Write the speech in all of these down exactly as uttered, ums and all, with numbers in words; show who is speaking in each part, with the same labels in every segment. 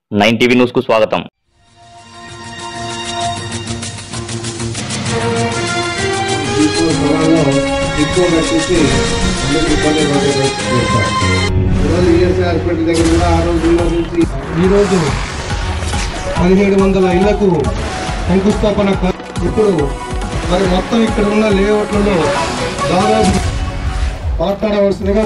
Speaker 1: Nine TV news కు స్వాగతం.
Speaker 2: ఈరోజు పదిహేడు వందల ఇళ్లకు శంకుస్థాపన. ఇప్పుడు మరి మొత్తం ఇక్కడ ఉన్న లేఅవుట్లలో దాదాపు మాట్లాడవలసిందిగా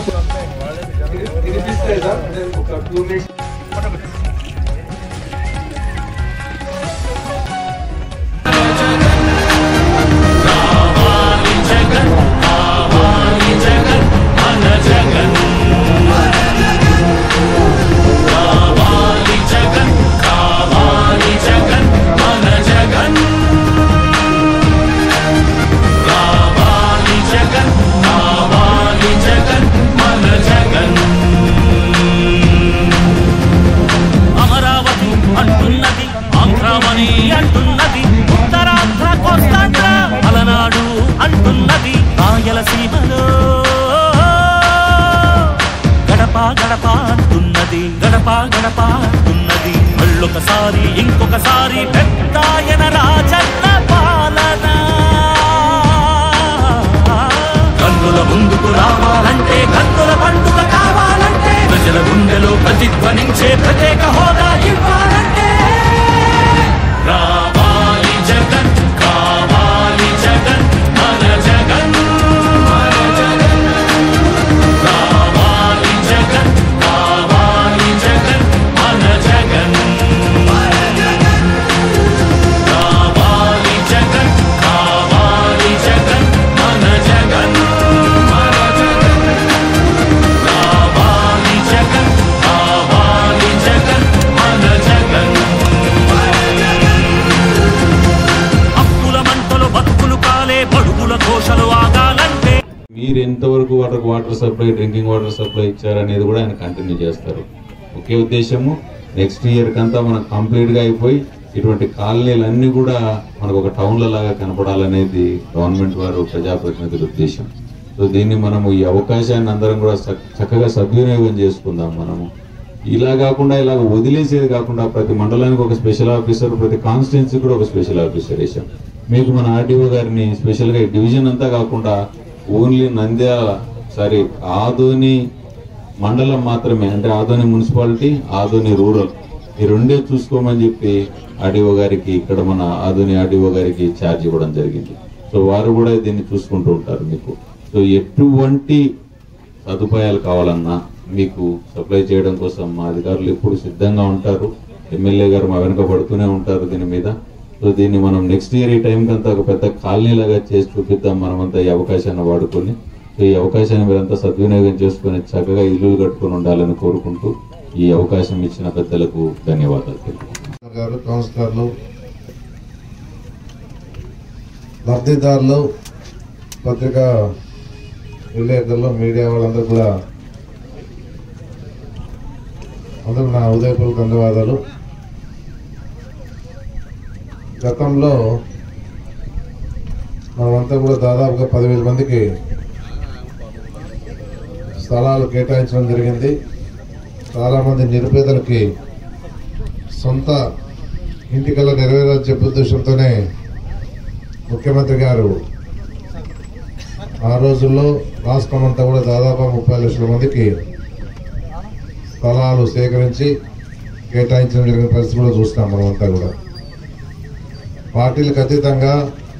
Speaker 3: అంటున్నది ఉత్తరాంధ్ర కోస్తాంధ్ర అలనాడు అంటున్నది రాయలసీమలో గడప గడప అంటున్నది గడప గడప అంటున్నది మళ్ళొకసారి ఇంకొకసారి పెద్దాయన రాజన్న పాలన కన్నుల ముందుకు రావాలంటే కన్నుల పండుగ కావాలంటే ప్రజల గుండెలో ప్రతిధ్వనించే ప్రత్యేక హోదా ఇవ్వాలంటే రావాలి జగన్ కావాలి జగన్ మన జగన్ రావాలి జగన్ కావాలి జగన్ మన జగన్ రావాలి జగన్ కావాలి జగన్ మన జగన్ రావాలి జగన్ కావాలి జగన్ మన జగన్
Speaker 4: మీరు ఎంతవరకు water water supply drinking water supply ఇచ్చారనేది కూడా ఆయన కంటిన్యూ చేస్తారు. ఒకే ఉద్దేశము నెక్స్ట్ ఇయర్ కంతా మనకు కంప్లీట్గా అయిపోయి ఇటువంటి కాలనీలన్నీ కూడా మనకు ఒక టౌన్ల లాగా కనపడాలనేది గవర్నమెంట్ వారు ప్రజాప్రతినిధుల ఉద్దేశం. సో దీన్ని మనము ఈ అవకాశాన్ని అందరం కూడా చక్కగా సద్వినియోగం చేసుకుందాం. మనము ఇలా కాకుండా ఇలా వదిలేసేది కాకుండా ప్రతి మండలానికి ఒక స్పెషల్ ఆఫీసర్, ప్రతి కాన్స్టిట్యున్సీ కూడా ఒక స్పెషల్ ఆఫీసర్ వేసాం. మీకు మన ఆర్డీఓ గారిని స్పెషల్గా డివిజన్ అంతా కాకుండా ఓన్లీ నంద్యాల సారీ ఆదోని మండలం మాత్రమే, అంటే ఆదోని మున్సిపాలిటీ ఆదోని రూరల్ ఈ రెండే చూసుకోమని చెప్పి ఆర్డీఓ గారికి ఇక్కడ మన ఆదోని ఆర్డీఓ గారికి ఛార్జ్ ఇవ్వడం జరిగింది. సో వారు కూడా దీన్ని చూసుకుంటూ ఉంటారు. మీకు సో ఎటువంటి సదుపాయాలు కావాలన్నా మీకు సప్లై చేయడం కోసం మా అధికారులు ఎప్పుడు సిద్ధంగా ఉంటారు. ఎమ్మెల్యే గారు మా వెనుక పడుతూనే ఉంటారు దీని మీద. సో దీన్ని మనం నెక్స్ట్ ఇయర్ ఈ టైంకి అంతా ఒక పెద్ద కాలనీ లాగా చేసి చూపిద్దాం. మనమంతా ఈ అవకాశాన్ని వాడుకొని ఈ అవకాశాన్ని మీరంతా సద్వినియోగం చేసుకుని చక్కగా ఇల్లు కట్టుకుని ఉండాలని కోరుకుంటూ ఈ అవకాశం ఇచ్చిన పెద్దలకు ధన్యవాదాలు.
Speaker 2: కౌన్సిలర్లు, లబ్ధిదారులు, పత్రికా విలేకరులు, మీడియా వాళ్ళందరూ కూడా అందరూ నా ఉదయపూర్వక ధన్యవాదాలు. గతంలో మనమంతా కూడా దాదాపుగా పదివేల మందికి స్థలాలు కేటాయించడం జరిగింది. చాలామంది నిరుపేదలకి సొంత ఇంటికల్లా నెరవేరాలని చెప్పే ఉద్దేశంతోనే ముఖ్యమంత్రి గారు ఆ రోజుల్లో రాష్ట్రం అంతా కూడా దాదాపు ముప్పై లక్షల మందికి స్థలాలు సేకరించి కేటాయించడం జరిగిన పరిస్థితి కూడా చూస్తున్నాం. మనమంతా కూడా పార్టీలకు అతీతంగా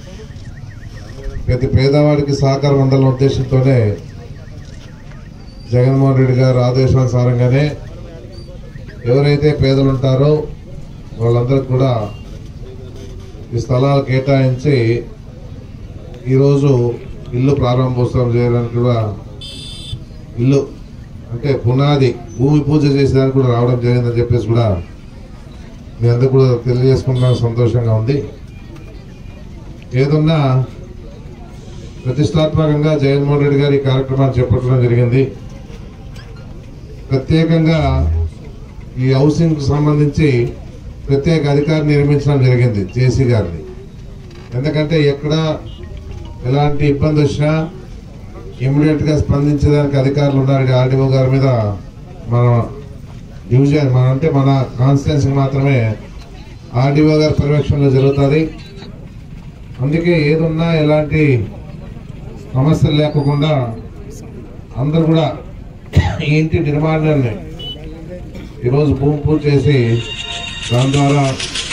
Speaker 2: ప్రతి పేదవాడికి సహకారం ఉండాలన్న ఉద్దేశంతోనే జగన్మోహన్ రెడ్డి గారు ఆదేశానుసారంగానే ఎవరైతే పేదలు ఉంటారో వాళ్ళందరికీ కూడా ఈ స్థలాలు కేటాయించి ఈరోజు ఇల్లు ప్రారంభోత్సవం చేయడానికి కూడా ఇల్లు అంటే పునాది భూమి పూజ చేసేదానికి కూడా రావడం జరిగిందని చెప్పేసి కూడా మీ అందరూ కూడా తెలియజేసుకుంటున్నాను. సంతోషంగా ఉంది. ఏదన్నా ప్రతిష్టాత్మకంగా జగన్మోహన్ రెడ్డి గారి కార్యక్రమాన్ని చేపట్టడం జరిగింది. ప్రత్యేకంగా ఈ హౌసింగ్ సంబంధించి ప్రత్యేక అధికారిని నిర్మించడం జరిగింది జేసీ గారిని. ఎందుకంటే ఎక్కడ ఎలాంటి ఇబ్బంది వచ్చినా ఇమ్మీడియట్గా స్పందించేదానికి అధికారులు ఉన్నారు. ఆర్డీఓ గారి మీద మనం డివిజన్ మన అంటే మన కాన్స్టిట్యున్సీ మాత్రమే ఆర్డీఓ గారి పర్యవేక్షణలో జరుగుతుంది. అందుకే ఏదున్నా ఎలాంటి సమస్యలు లేకుండా అందరూ కూడా ఈ ఇంటి నిర్మాణాన్ని ఈరోజు భూమి పూజ చేసి దాని ద్వారా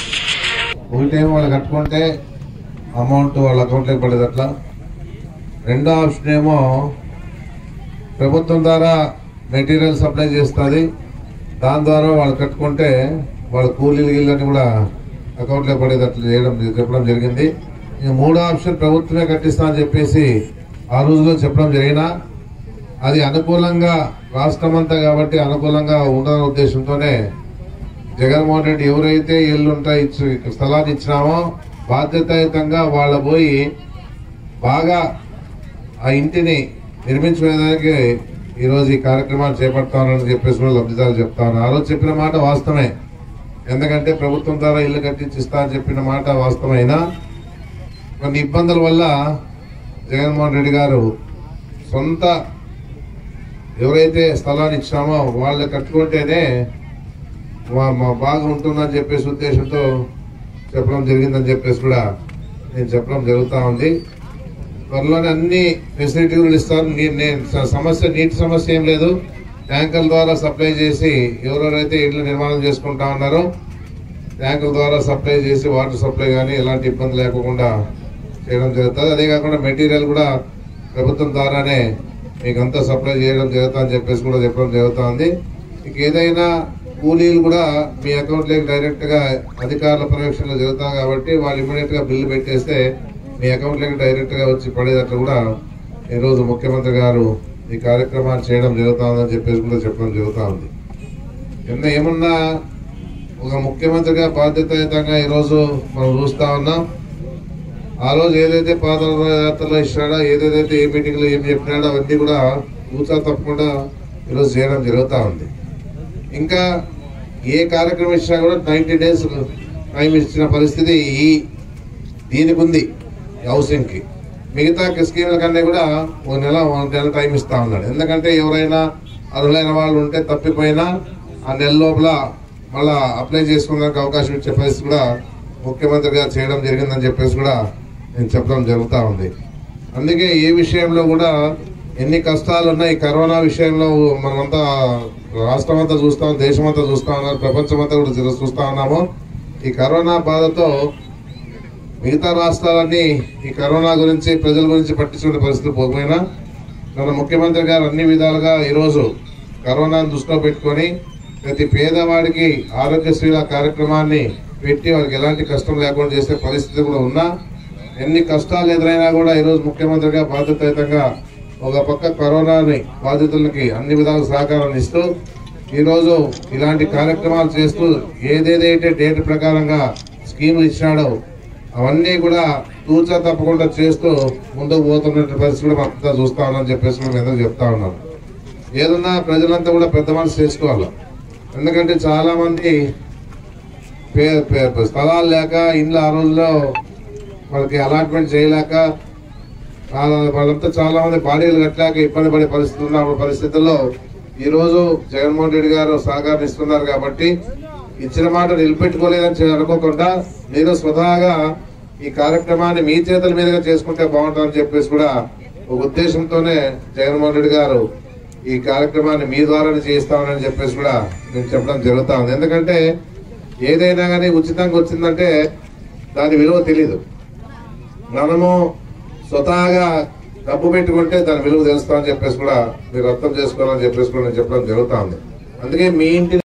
Speaker 2: ఒకటేమో వాళ్ళు కట్టుకుంటే అమౌంట్ వాళ్ళ అకౌంట్లోకి పడేది. అట్లా రెండో ఆప్షన్ ఏమో ప్రభుత్వం ద్వారా మెటీరియల్ సప్లై చేస్తుంది, దాని ద్వారా వాళ్ళు కట్టుకుంటే వాళ్ళ కూలీలు గిళ్ళని కూడా అకౌంట్లోకి పడేది. అట్లా చేయడం చెప్పడం జరిగింది. ఇక మూడో ఆప్షన్ ప్రభుత్వమే కట్టిస్తా అని చెప్పేసి ఆ రోజులో చెప్పడం జరిగినా అది అనుకూలంగా రాష్ట్రం అంతా కాబట్టి అనుకూలంగా ఉండాలనే ఉద్దేశంతోనే జగన్మోహన్ రెడ్డి ఎవరైతే ఇల్లుంటా ఇచ్చి స్థలాన్ని ఇచ్చినామో బాధ్యతాయుతంగా వాళ్ళ పోయి బాగా ఆ ఇంటిని నిర్మించుకునేదానికి ఈరోజు ఈ కార్యక్రమాలు చేపడతామని చెప్పేసి కూడా లబ్ధిదారులు చెప్తా ఉన్నారు. ఆ రోజు చెప్పిన మాట వాస్తవమే, ఎందుకంటే ప్రభుత్వం ద్వారా ఇల్లు కట్టించి ఇస్తా అని చెప్పిన మాట వాస్తవమైనా కొన్ని ఇబ్బందుల వల్ల జగన్మోహన్ రెడ్డి గారు సొంత ఎవరైతే స్థలాన్ని ఇచ్చినామో వాళ్ళు కట్టుకుంటేనే మా బాగా ఉంటుందని చెప్పేసి ఉద్దేశంతో చెప్పడం జరిగిందని చెప్పేసి కూడా నేను చెప్పడం జరుగుతూ ఉంది. త్వరలోనే అన్ని ఫెసిలిటీలు ఇస్తారు. సమస్య నీటి సమస్య ఏం లేదు, ట్యాంకర్ల ద్వారా సప్లై చేసి ఎవరెవరైతే ఇళ్ళు నిర్మాణం చేసుకుంటా ఉన్నారో ట్యాంకుల ద్వారా సప్లై చేసి వాటర్ సప్లై కానీ ఎలాంటి ఇబ్బంది లేకుండా చేయడం జరుగుతుంది. అదే కాకుండా మెటీరియల్ కూడా ప్రభుత్వం ద్వారానే మీకు అంతా సప్లై చేయడం జరుగుతా అని చెప్పేసి కూడా చెప్పడం జరుగుతూ ఉంది. మీకు ఏదైనా కూలీలు కూడా మీ అకౌంట్లోకి డైరెక్ట్ గా అధికారుల పర్యవేక్షణలో జరుగుతాం కాబట్టి వాళ్ళు ఇమీడియట్ గా బిల్లు పెట్టేస్తే మీ అకౌంట్లోకి డైరెక్ట్ గా వచ్చి పడేటట్లు కూడా ఈరోజు ముఖ్యమంత్రి గారు ఈ కార్యక్రమాన్ని చేయడం జరుగుతుందని చెప్పేసి కూడా చెప్పడం జరుగుతూ ఉంది. నిన్న ఏమన్నా ఒక ముఖ్యమంత్రిగా బాధ్యతాయుతంగా ఈరోజు మనం చూస్తా ఉన్నాం. ఆ రోజు ఏదైతే పాదయాత్రలో ఇచ్చినాడో ఏదైతే ఏ మీటింగ్ లో ఏం చెప్పినాడో అవన్నీ కూడా కూర్చా తప్పకుండా ఈరోజు చేయడం జరుగుతూ ఉంది. ఇంకా ఏ కార్యక్రమం ఇచ్చినా కూడా నైన్టీ డేస్ టైం ఇచ్చిన పరిస్థితి ఈ దీనికి ఉంది హౌసింగ్ కి. మిగతా స్కీమ్ల కన్నా కూడా ఒక నెల ఒక నెల టైం ఇస్తా ఉన్నాడు. ఎందుకంటే ఎవరైనా అర్హులైన వాళ్ళు ఉంటే తప్పిపోయినా ఆ నెల లోపల మళ్ళా అప్లై చేసుకోవడానికి అవకాశం ఇచ్చే పరిస్థితి కూడా ముఖ్యమంత్రి గారు చేయడం జరిగిందని చెప్పేసి కూడా నేను చెప్పడం జరుగుతూ ఉంది. అందుకే ఏ విషయంలో కూడా ఎన్ని కష్టాలు ఉన్నాయి, కరోనా విషయంలో మనమంతా రాష్ట్రం అంతా చూస్తాం, దేశం అంతా చూస్తా ఉన్నారు, ప్రపంచం అంతా కూడా చూస్తా ఉన్నాము. ఈ కరోనా బాధతో మిగతా రాష్ట్రాలన్నీ ఈ కరోనా గురించి ప్రజల గురించి పట్టించుకునే పరిస్థితి పోకపోయినా మన ముఖ్యమంత్రి గారు అన్ని విధాలుగా ఈరోజు కరోనాను దృష్టిలో పెట్టుకొని ప్రతి పేదవాడికి ఆరోగ్యశ్రీల కార్యక్రమాన్ని పెట్టి వాళ్ళకి ఎలాంటి కష్టం లేకుండా చేసే పరిస్థితి కూడా ఉన్నా, ఎన్ని కష్టాలు ఎదురైనా కూడా ఈరోజు ముఖ్యమంత్రిగా బాధ్యతాయుతంగా ఒక పక్క కరోనాని బాధితులకి అన్ని విధాల సహకారాన్ని ఇస్తూ ఈరోజు ఇలాంటి కార్యక్రమాలు చేస్తూ ఏదేదైతే డేట్ ప్రకారంగా స్కీములు ఇచ్చినాడో అవన్నీ కూడా తూచా తప్పకుండా చేస్తూ ముందుకు పోతున్న పరిస్థితి కూడా అంతా చూస్తా ఉన్నామని చెప్పేసి మేము ఎందుకు చెప్తా ఉన్నాం. ఏదన్నా ప్రజలంతా కూడా పెద్ద మనసు చేసుకోవాలి. ఎందుకంటే చాలా మంది స్థలాలు లేక ఇండ్లు ఆ రోజుల్లో వాళ్ళకి అలాట్మెంట్ చేయలేక వాళ్ళంతా చాలా మంది బాడీలు కట్టలేక ఇబ్బంది పడే పరిస్థితి ఉన్న పరిస్థితుల్లో ఈ రోజు జగన్మోహన్ రెడ్డి గారు సహకారం ఇస్తున్నారు కాబట్టి ఇచ్చిన మాట నిలబెట్టుకోలేదని అనుకోకుండా మీరు స్వతహాగా ఈ కార్యక్రమాన్ని మీ చేతుల మీదుగా చేసుకుంటే బాగుంటుందని చెప్పేసి కూడా ఒక ఉద్దేశంతోనే జగన్మోహన్ రెడ్డి గారు ఈ కార్యక్రమాన్ని మీ ద్వారానే చేస్తామని చెప్పేసి కూడా నేను చెప్పడం జరుగుతా ఉంది. ఎందుకంటే ఏదైనా కానీ ఉచితంగా వచ్చిందంటే దాని విలువ తెలీదు. మనము స్వతహాగా డబ్బు పెట్టుకుంటే దాని విలువ తెలుస్తామని చెప్పేసి కూడా మీరు అర్థం చేసుకోవాలని చెప్పేసి కూడా నేను చెప్పడం జరుగుతా ఉంది. అందుకే మీ ఇంటి